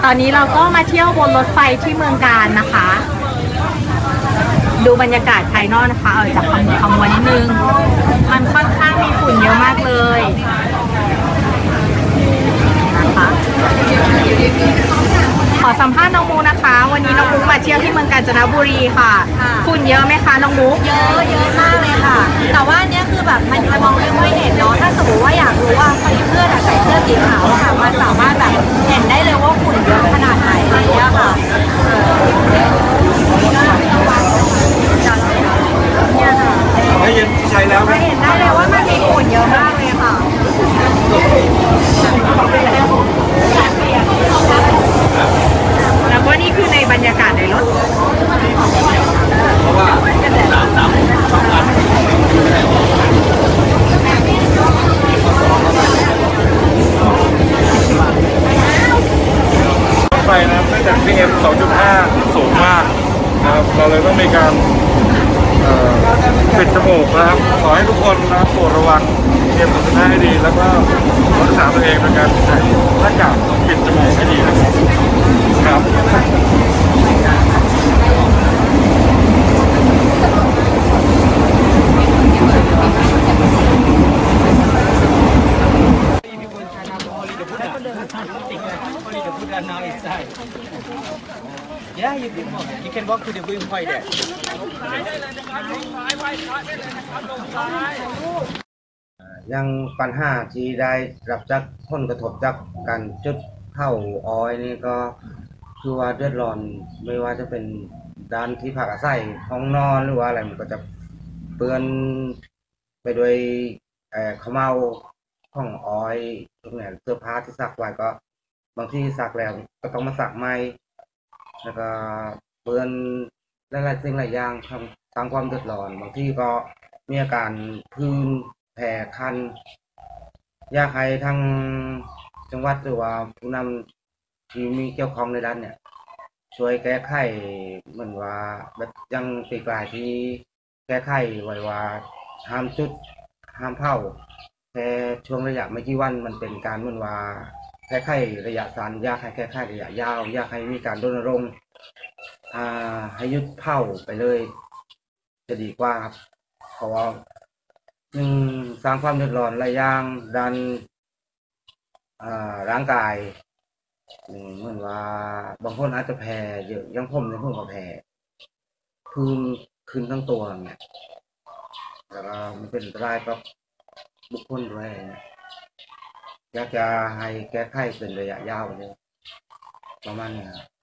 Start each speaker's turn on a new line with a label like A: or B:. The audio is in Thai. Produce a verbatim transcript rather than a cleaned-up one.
A: อนนี้เราก็มาเที่ยวบนรถไฟที่เมืองกาญนะคะ ดูบรรยากาศภายนอกนะคะออกจากขมวขมวนิดนึงมันค่อนข้างมีฝุ่นเยอะมากเลยนะคะขอสัมภาษณ์น้องมุกนะคะ วันนี้น้องมุกมาเที่ยวที่เมืองกาญจนบุรีค่ะฝุ่นเยอะไหมคะน้องมุก
B: เยอะเยอะมากเลยค่ะแต่ว่าเนี้ยคือแบบมันจะมองไม่ค่อยเห็นเนาะถ้าสมมติว่าอยากรู้ว่าเพื่อนใส่เสื้อสีขาวค่ะมันสามารถแบบเห็นได้เลยว่าฝุ่นเยอะขนาดไหนอะไรเงี้ยค่ะเนี่ยค่ะ
C: ได้ยินใช้แล้ว
B: จะเห็นได้เลยว่ามันมีฝุ่นเยอะมากเลยค่ะ
A: แล้วก็นี่คือในบรรยากาศในรถ
C: เพราะว่าน้ำน้ำช่องอันไปนะเนื่องจาก พี เอ็ม สองจุดห้า สูงมากนะครับเราเลยต้องมีการปิดจมูกนะครับขอให้ทุกคนนะโปรดระวัง พี เอ็ม สองจุดห้า ให้ดีแล้วก็รักษาตัวเองในการใส่หน้ากากปิดจมูกให้ดีนะครับครับ
D: Yeah, you can walk. You can walk to the viewing point there.
E: ยังปัญหาที่ได้รับจากผลกระทบจากการจุดเผาอ้อยนี่ก็คือว่าเดือดร้อนไม่ว่าจะเป็นด้านที่พักอาศัยห้องนอนหรือว่าอะไรมันก็จะเปื้อนไปด้วยเอ่อขมเมาของอ้อยตรงนี้เสื้อผ้าที่ซักไว้ก็บางที่ซักแล้วก็ต้องมาซักใหม่แล้วก็เปื้อนหลายๆสิ่งหลายอย่างทำสร้างความเดือดร้อนบางที่ก็มีอาการพื้นแผลคันอยากให้ทางจังหวัดหรือว่าผู้นำที่มีเกี่ยวข้องในด้านเนี่ยช่วยแก้ไขเหมือนว่าแบบยังปีกลายที่แก้ไขไว้ว่าห้ามจุดห้ามเผาแค่ช่วงระยะไม่กี่วันมันเป็นการเหมือนว่าแก้ไขระยะสั้นอยากให้แก้ไขระยะยาวอยากให้มีการรณรงค์อ่าให้หยุดเผาไปเลยจะดีกว่าครับเพราะว่าหนึ่งสร้างความเดือดร้อนหลายอย่างด้านร่างกายเหมือนว่าบางคนอาจจะแพ้เยอะยังผมเนี่ยผมก็แพ้พื้นขึ้นทั้งตัวเนี่ยแล้วก็มันเป็นอันตรายกับบุคคลด้วยอยากจะให้แก้ไขเป็นระยะยาวเลยประมาณนี้ครับ